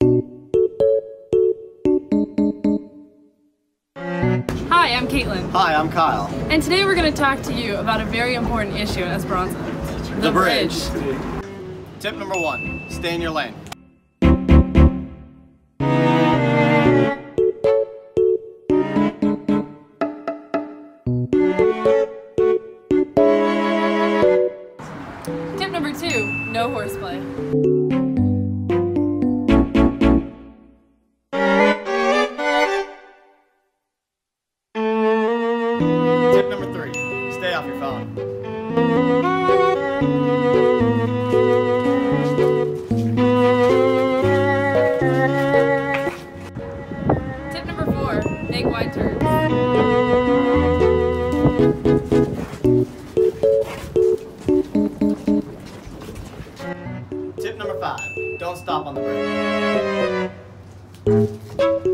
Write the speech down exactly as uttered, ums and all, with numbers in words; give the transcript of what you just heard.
Hi, I'm Caitlin. Hi, I'm Kyle. And today we're going to talk to you about a very important issue in Esperanza. The, The bridge. bridge. Tip number one, stay in your lane. Tip number two, no horseplay. Tip number three, stay off your phone. Tip number four, make wide turns. Tip number five, don't stop on the bridge.